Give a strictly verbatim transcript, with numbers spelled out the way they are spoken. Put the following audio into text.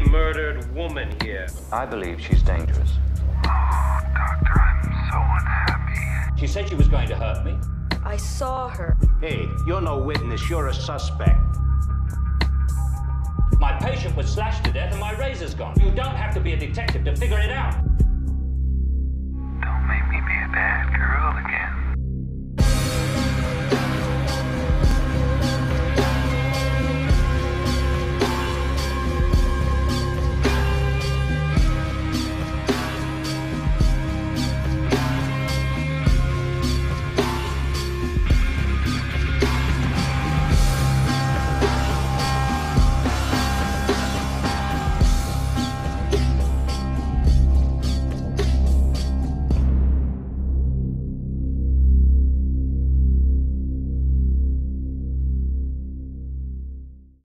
murdered woman here. I believe she's dangerous. Oh, Doctor, I'm so unhappy. She said she was going to hurt me. I saw her. Hey, you're no witness. You're a suspect. My patient was slashed to death and my razor's gone. You don't have to be a detective to figure it out. Don't make me be a bad girl again.